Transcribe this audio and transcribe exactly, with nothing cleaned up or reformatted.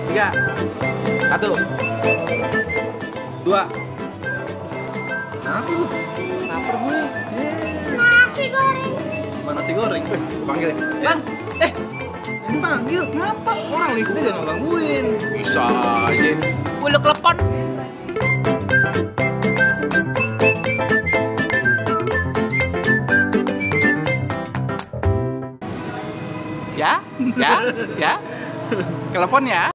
Tiga. Satu. Dua. Kenapa lu? Lapar gue. Nasi goreng. Mana nasi goreng? Eh, panggil ya. Bang, eh, ini panggil. Kenapa? Orang nih, dia jangan gangguin. Bisa aja. Gue lo telepon. Ya, ya, ya. Telepon ya.